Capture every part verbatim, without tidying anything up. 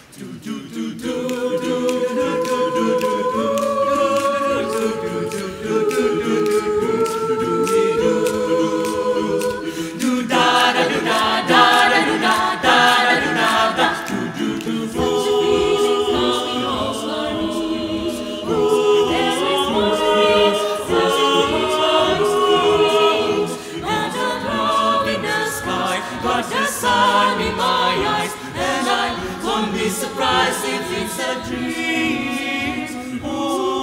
Got the sun in my eyes, and I won't be surprised if it's a dream. Ooh,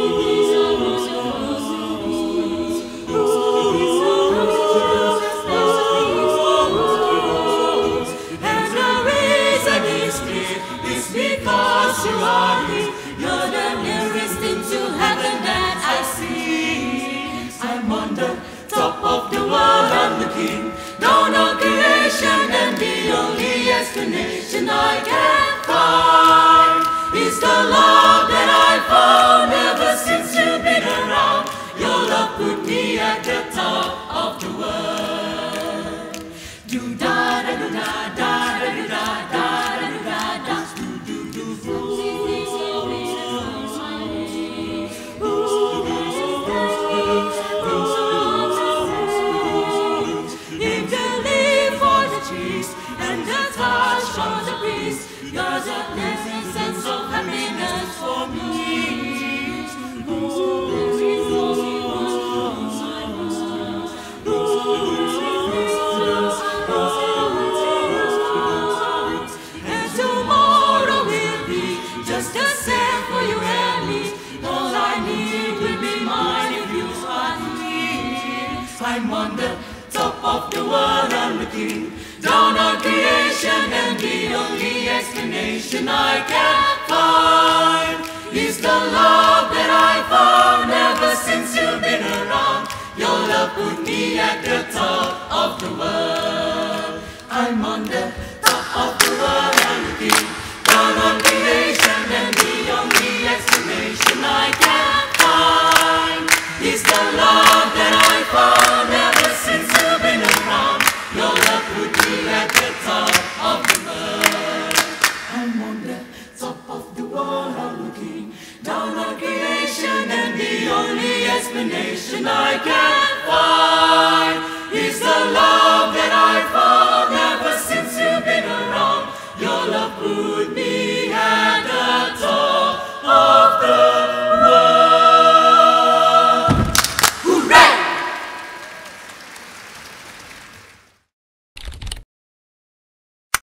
and the reason is clear, it's because you are here. You're the nearest thing to heaven that I see. I'm on the top of the world, I'm the king. Dawn of creation, and the only explanation I can find is the love that I found ever since you've been around. Your love put me at the top of the world. Do da da do da da da do da da da do da da do do do. And the touch of the breeze, you're the pleasant sense of happiness for me. And tomorrow will be just the same for you and me. All I need will be mine if you are here. I'm on the top of the world, I'm the king. Dawn of creation, and the only explanation I can find is the love that I found ever since you've been around. Your love put me at the top of the world. I'm on the top of the world, I'm the king.